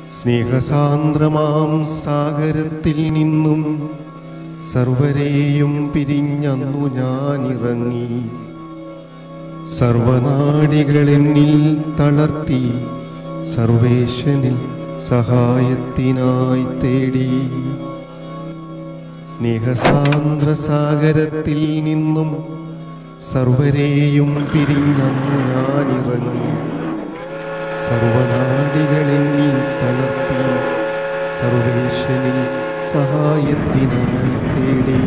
സ്നേഹസാന്ദ്രമാം സാഗരത്തിൽ നിന്നും സർവരെയും പിരിഞ്ഞന്നു ഞാനിറങ്ങി. സർവനാടികളെന്നിൽ തളർത്തി സർവേശനിൽ സഹായത്തിനായി തേടി. സ്നേഹസാന്ദ്ര സാഗരത്തിൽ നിന്നും സർവരെയും പിരിഞ്ഞന്നു ഞാനിറങ്ങി. സർവനാടികളെന്നിൽ തളർത്തി സർവേശനിൽ സഹായത്തിനായി തേടി.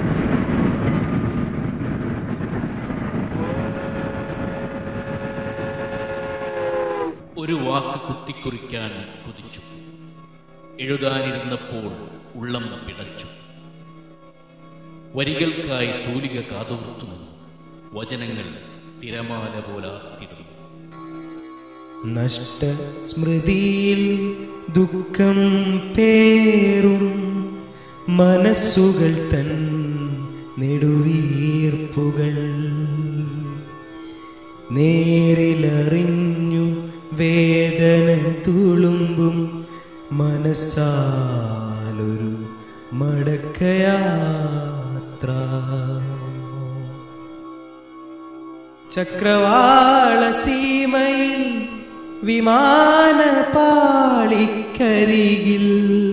ഒരു വാക്ക് കുത്തിക്കുറിക്കാൻ കുതിച്ചു. എഴുതാനിരുന്നപ്പോൾ ഉള്ളം പിടച്ചു. വരികൾക്കായി തൂലിക കാതോർത്തു. വചനങ്ങൾ തിരമാല പോലാത്തിടുന്നു. നഷ്ട സ്മൃതിയിൽ ദുഃഖം പേറും മനസ്സുകൾ തൻ നെടുവീർപ്പുകൾ നേരിലറിഞ്ഞു വേദന തുളുമ്പും മനസ്സാലൊരു മടക്കയാത്ര. ചക്രവാള സീമയിൽ വിമാനപാളിക്കരികിൽ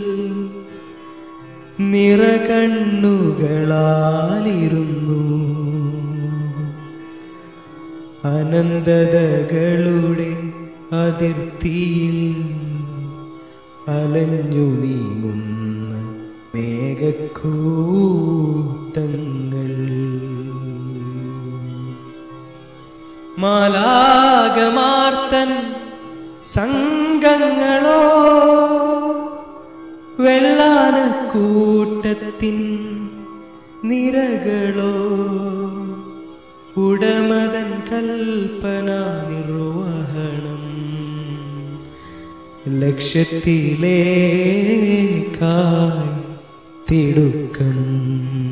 നിറകണ്ണുകളാലിരുന്നു. അനന്തതകളുടെ അതിർത്തിയിൽ അലഞ്ഞു നീങ്ങുന്ന മേഘക്കൂട്ടങ്ങൾ. മാലാകമാർത്തൻ സംഘങ്ങളോ വെള്ളാനക്കൂട്ടത്തിൻ നിരകളോ ഉടമതൻ കൽപ്പനാ നിർവഹണം ലക്ഷ്യത്തിലേക്കായി തിടുക്കം.